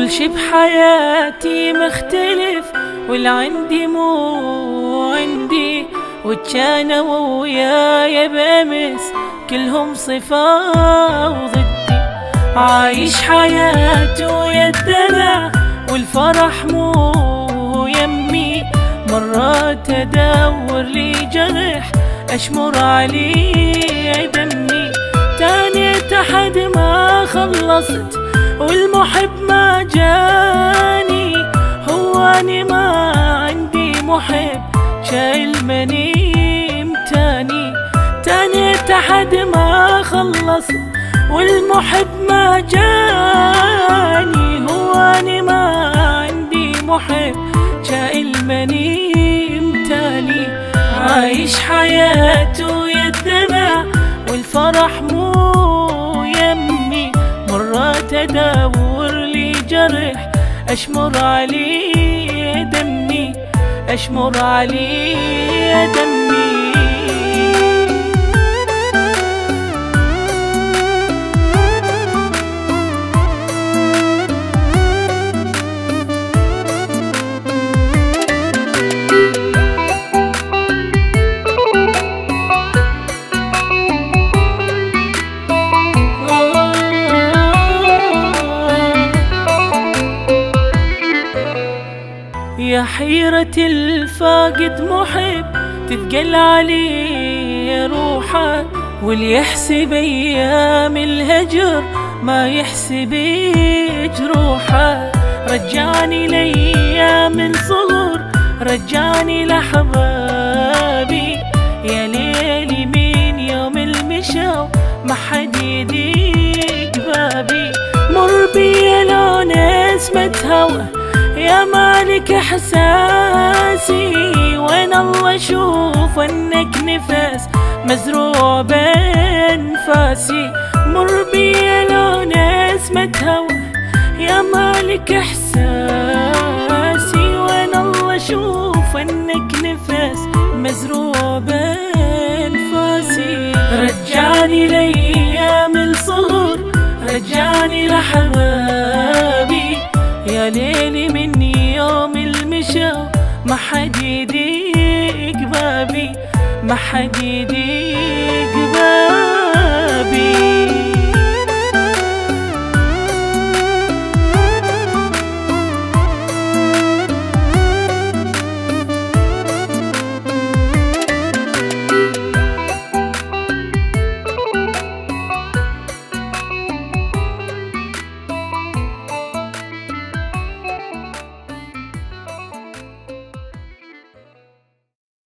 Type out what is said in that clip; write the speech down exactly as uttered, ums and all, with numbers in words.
كل شي بحياتي مختلف، واللي عندي مو عندي، وكانوا وياي بأمس كلهم صفة وضدي. عايش حياتي ويا الدلع والفرح مو يمي، مرات ادور لي جرح اشمر عليه دمي. تاني تحد ما خلصت والمحب ما جاني، هو اني ما عندي محب شايل منيم تاني. تاني تحد ما خلصت والمحب ما جاني، هو اني ما عندي محب شايل منيم تاني. عايش حياتي ويا الدمع والفرح مو يمي، مرات ادور لي جرح اشمر عليه دمي، اشمر عليه دمي. يا حيرة الفاقد محب تتقل عليه روحه، واللي يحسب ايام الهجر ما يحسب جروحه. رجعني لايام الصغر، رجعني لحبابي، يا ليلي من يوم المشاو ما حد يديك بابي. مر بي لو نسمة هوا يا مالك احساسي، وين الله اشوف انك نفس مزروع بانفاسي. مر بي لو نسمة هوا يا مالك احساسي، وين الله اشوف انك نفس مزروع بانفاسي. رجعني لايام الصغر، رجعني لحبابي، يا ليلي من يوم المشاو ما حد يديك بابي، ما حد يديك